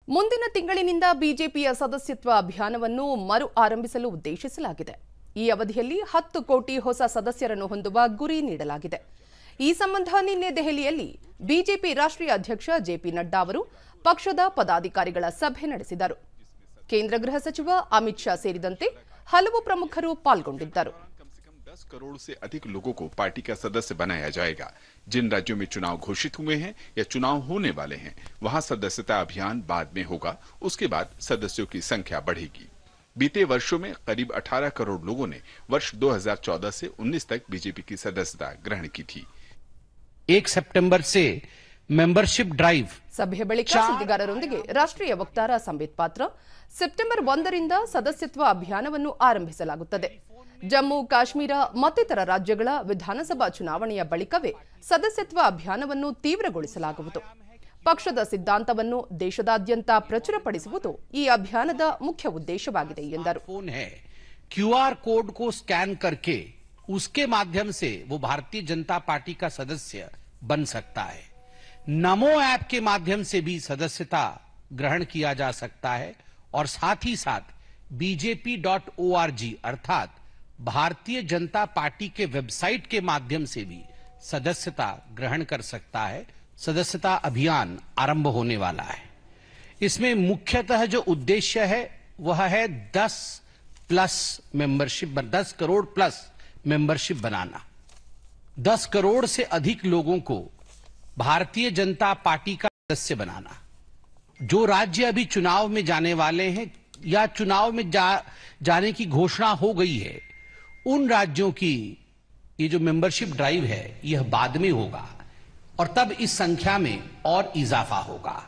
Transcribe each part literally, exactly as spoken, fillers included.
ಮುಂದಿನ ತಿಂಗಳಿನಿಂದ ಬಿಜೆಪಿಯ ಸದಸ್ಯತ್ವ ಅಭಿಯಾನವನ್ನು ಮರು ಆರಂಭಿಸಲು ಉದ್ದೇಶಿಸಲಾಗಿದೆ. ಈ ಅವಧಿಯಲ್ಲಿ ಹತ್ತು ಕೋಟಿ ಹೊಸ ಸದಸ್ಯರನ್ನು ಹೊಂದುವ ಗುರಿ ನೀಡಲಾಗಿದೆ. ಈ ಸಂಬಂಧ ನಿನ್ನೆ ದೆಹಲಿಯಲ್ಲಿ ಬಿಜೆಪಿ ರಾಷ್ಟ್ರೀಯ ಅಧ್ಯಕ್ಷ ಜೆಪಿ ನಡ್ಡಾ ಅವರು ಪಕ್ಷದ ಪದಾಧಿಕಾರಿಗಳ ಸಭೆ ನಡೆಸಿದರು. ಕೇಂದ್ರ ಗೃಹ ಸಚಿವ ಅಮಿತ್ ಶಾ ಸೇರಿದಂತೆ ಹಲವು ಪ್ರಮುಖರು ಪಾಲ್ಗೊಂಡಿದ್ದರು. दस करोड़ से अधिक लोगों को पार्टी का सदस्य बनाया जाएगा। जिन राज्यों में चुनाव घोषित हुए हैं या चुनाव होने वाले हैं, वहां सदस्यता अभियान बाद में होगा। उसके बाद सदस्यों की संख्या बढ़ेगी। बीते वर्षों में करीब अठारह करोड़ लोगों ने वर्ष दो हज़ार चौदह से उन्नीस तक बीजेपी की सदस्यता ग्रहण की थी। एक सितंबर से ಮೆಂಬರ್ಶಿಪ್ ಡ್ರೈವ್ ಸಭೆಯ ಬಳಿಕ ಸುದ್ದಿಗಾರರೊಂದಿಗೆ ರಾಷ್ಟ್ರೀಯ ವಕ್ತಾರ ಸಂಬಿತ್ ಪಾತ್ರ, ಸೆಪ್ಟೆಂಬರ್ ಒಂದರಿಂದ ಸದಸ್ಯತ್ವ ಅಭಿಯಾನವನ್ನು ಆರಂಭಿಸಲಾಗುತ್ತದೆ. ಜಮ್ಮು ಕಾಶ್ಮೀರ ಮತ್ತಿತರ ರಾಜ್ಯಗಳ ವಿಧಾನಸಭಾ ಚುನಾವಣೆಯ ಬಳಿಕವೇ ಸದಸ್ಯತ್ವ ಅಭಿಯಾನವನ್ನು ತೀವ್ರಗೊಳಿಸಲಾಗುವುದು. ಪಕ್ಷದ ಸಿದ್ಧಾಂತವನ್ನು ದೇಶದಾದ್ಯಂತ ಪ್ರಚುರಪಡಿಸುವುದು ಈ ಅಭಿಯಾನದ ಮುಖ್ಯ ಉದ್ದೇಶವಾಗಿದೆ ಎಂದರು. क्यूआर कोड को स्कैन करके उसके माध्यम से वो भारतीय जनता पार्टी का सदस्य बन सकता है। नमो ऐप के माध्यम से भी सदस्यता ग्रहण किया जा सकता है और साथ ही साथ BJP dot O R G अर्थात भारतीय जनता पार्टी के वेबसाइट के माध्यम से भी सदस्यता ग्रहण कर सकता है। सदस्यता अभियान आरंभ होने वाला है। इसमें मुख्यतः जो उद्देश्य है वह है दस प्लस मेंबरशिप, दस करोड़ प्लस मेंबरशिप बनाना। दस करोड़ से अधिक लोगों को भारतीय जनता पार्टी का सदस्य बनाना। जो राज्य अभी चुनाव में जाने वाले हैं या चुनाव में जा, जाने की घोषणा हो गई है, उन राज्यों की ये जो मेंबरशिप ड्राइव है यह बाद में होगा और तब इस संख्या में और इजाफा होगा।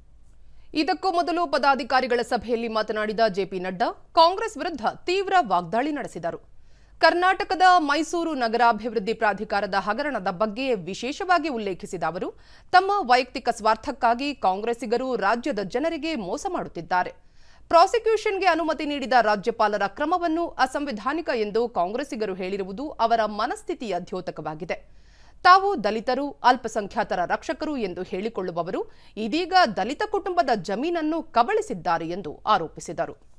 ಇದಕ್ಕೂ ಮೊದಲು ಪದಾಧಿಕಾರಿಗಳ ಸಭೆಯಲ್ಲಿ ಮಾತನಾಡಿದ ಜೆಪಿ ನಡ್ಡಾ ಕಾಂಗ್ರೆಸ್ ವಿರುದ್ಧ ತೀವ್ರ ವಾಗ್ದಾಳಿ ನಡೆಸಿದರು. ಕರ್ನಾಟಕದ ಮೈಸೂರು ನಗರಾಭಿವೃದ್ಧಿ ಪ್ರಾಧಿಕಾರದ ಹಗರಣದ ಬಗ್ಗೆ ವಿಶೇಷವಾಗಿ ಉಲ್ಲೇಖಿಸಿದ ಅವರು ತಮ್ಮ ವೈಯಕ್ತಿಕ ಸ್ವಾರ್ಥಕ್ಕಾಗಿ ಕಾಂಗ್ರೆಸ್ಸಿಗರು ರಾಜ್ಯದ ಜನರಿಗೆ ಮೋಸ ಮಾಡುತ್ತಿದ್ದಾರೆ. ಪ್ರಾಸಿಕ್ಯೂಷನ್ಗೆ ಅನುಮತಿ ನೀಡಿದ ರಾಜ್ಯಪಾಲರ ಕ್ರಮವನ್ನು ಅಸಂವಿಧಾನಿಕ ಎಂದು ಕಾಂಗ್ರೆಸ್ಸಿಗರು ಹೇಳಿರುವುದು ಅವರ ಮನಸ್ಥಿತಿಯ ದ್ಯೋತಕವಾಗಿದೆ. ತಾವು ದಲಿತರು, ಅಲ್ಪಸಂಖ್ಯಾತರ ರಕ್ಷಕರು ಎಂದು ಹೇಳಿಕೊಳ್ಳುವವರು ಇದೀಗ ದಲಿತ ಕುಟುಂಬದ ಜಮೀನನ್ನು ಕಬಳಿಸಿದ್ದಾರೆ ಎಂದು ಆರೋಪಿಸಿದರು.